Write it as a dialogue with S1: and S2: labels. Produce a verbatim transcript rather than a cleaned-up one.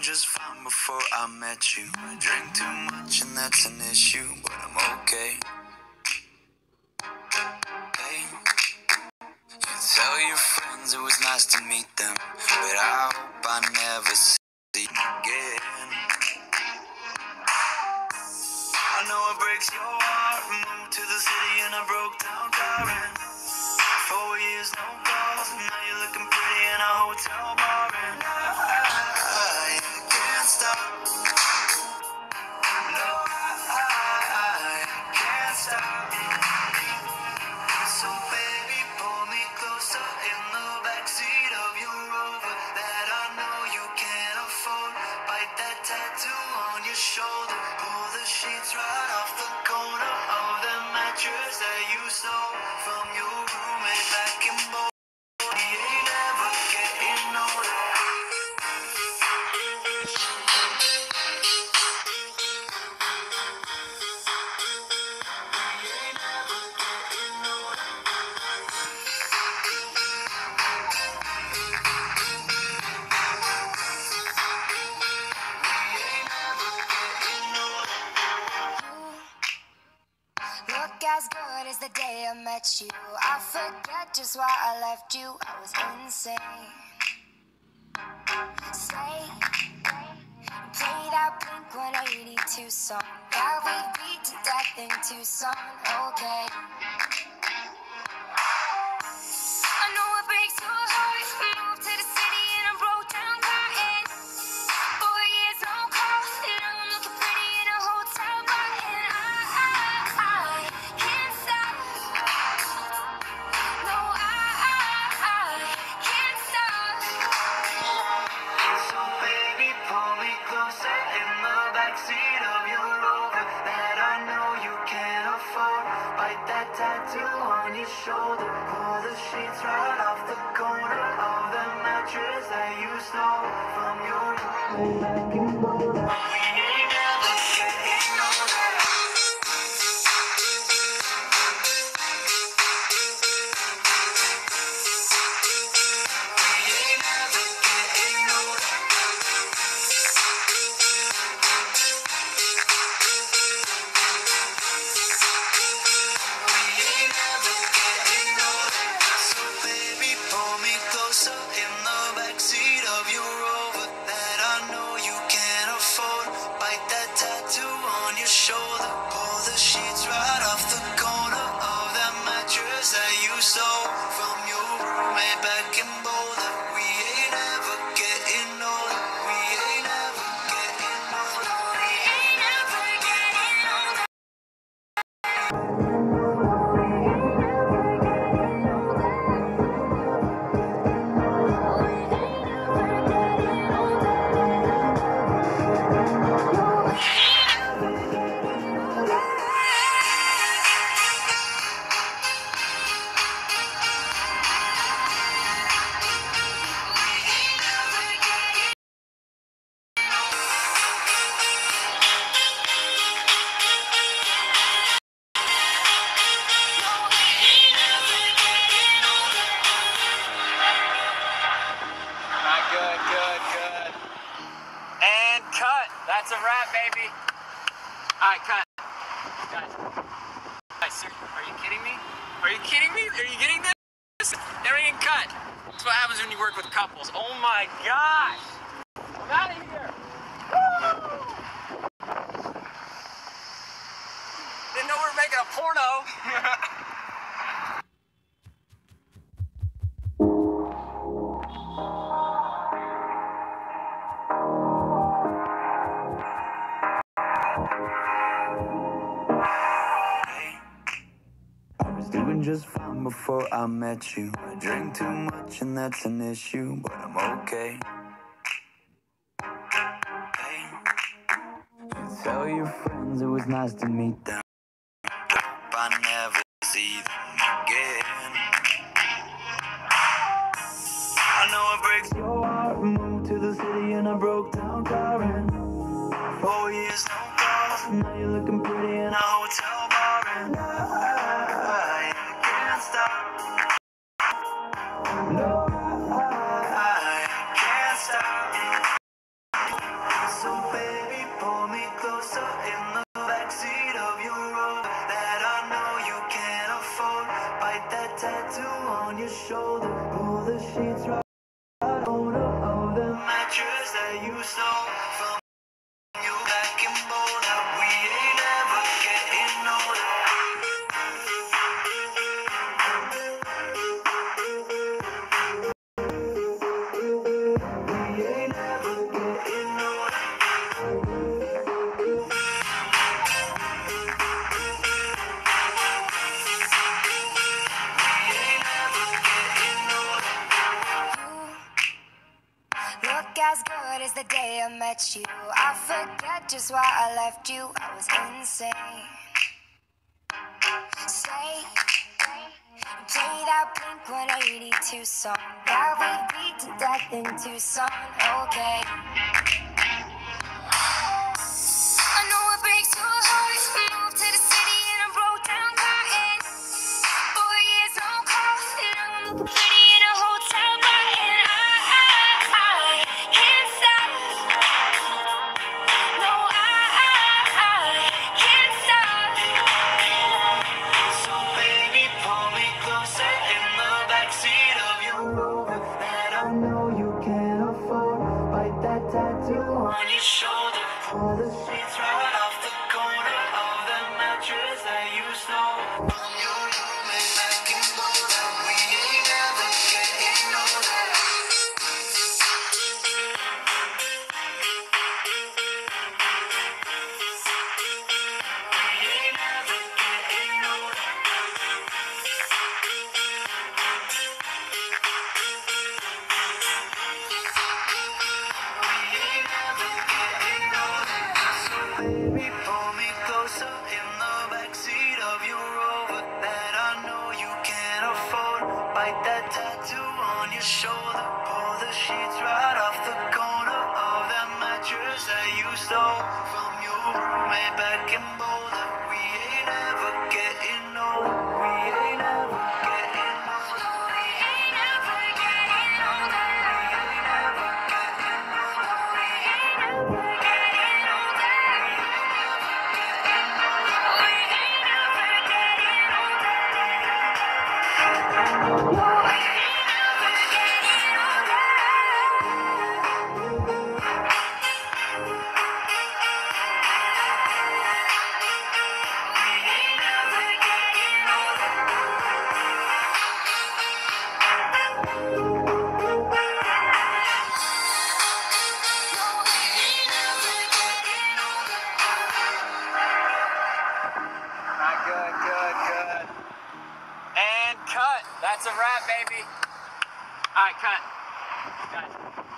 S1: just fine before I met you. I drink too much and that's an issue, but I'm okay. Hey, you tell your friends it was nice to meet them, but I hope I never see them again. I know it breaks your heart. Moved to the city in a broke down car and four years no calls. Now you're looking pretty in a hotel bar and I, I can't stop. No, I, I can't stop. So baby, pull me closer in the backseat of your Rover that I know you can't afford. Bite that tattoo on your shoulder. Pull the sheets right off the corner of the mattress that you stole from your roommate back in Boulder. We ain't ever getting older.
S2: Look as good as the day I met you. I forget just why I left you. I was insane. Stay, play that Blink one eighty-two song. Yeah, we beat to death in Tucson. Okay. I know it breaks your heart. Moved to the city and I broke down crying. Four years no call. Now I'm looking pretty in a hotel bar and I, I, I can't stop. No, I, I, I can't stop.
S1: So baby, pull me closer in the backseat of your Rover that I know you can't afford. Bite that tattoo on your shoulder. Pull the sheets right off the corner of the mattress that you stole from your roommate back in Boulder. We ain't never getting older. We ain't never getting older. We ain't never getting older. So baby, pull me closer in the backseat of your Rover that I know you can't afford. Bite that tattoo on your shoulder. Pull the sheets right off the corner of that mattress that you stole from your roommate back in Boulder. We ain't ever getting older. We ain't ever getting older. We ain't ever getting older.
S3: Alright, good, good, good. And cut. That's a wrap, baby. Alright, cut. Guys. Guys, sir, are you kidding me? Are you kidding me? Are you getting this? Everything cut. That's what happens when you work with couples. Oh my gosh. I'm out of here. Woo! Didn't know we were making a porno.
S1: I was doing just fine before I met you. I drink too much and that's an issue, but I'm okay. Hey, you tell your friends it was nice to meet them. Hope I never see them again. I know it breaks your heart. Moved to the city in a broke down car and four years no calls. Now you're looking pretty in a hotel bar and I, I can't stop. No, I, I can't stop. on your shoulder. Pull the sheets right out of the mattress that you stole from you back in Boulder. We ain't ever getting older. We ain't ever getting older.
S2: Look as good as the day I met you. I forget just why I left you. I was insane. Stay and play that Blink one eighty-two song that we beat to death in Tucson. Okay. I know it breaks your heart. Moved to the city and I broke down crying. Four years no call. Now I'm looking pretty in a hotel bar, and I, I, I can't stop. No, I, I, I can't stop.
S1: So baby, pull me closer in the backseat of your Rover that I know you can't afford. Bite that tattoo on your shoulder. Pull the sheets right off the corner of the mattress that you stole from your roommate back in Boulder. We ain't ever getting older. We ain't ever getting older. Baby, pull me closer in the backseat of your Rover that I know you can't afford. Bite that tattoo on your shoulder. Pull the sheets right off the corner of that mattress that you stole from your roommate back in Boulder. We ain't ever getting older. We ain't ever getting older. We ain't ever getting older. We ain't ever getting older. We ain't ever getting older.
S3: Not good, good, good. And cut. That's a wrap, baby. All right, cut. Guys.